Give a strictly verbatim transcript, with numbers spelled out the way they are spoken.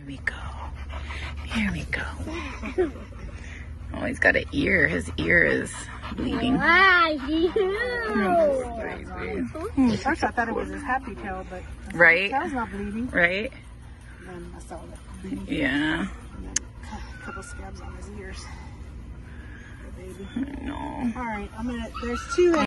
we go. Here we go. Oh, he's got an ear. His ear is bleeding. Wow, Hmm. At first I thought it was his happy tail, but Right? his tail's not bleeding. Right? And then I saw it bleeding. Yeah. And then a couple scabs on his ears. Poor baby. I know. All right, I'm gonna. There's two.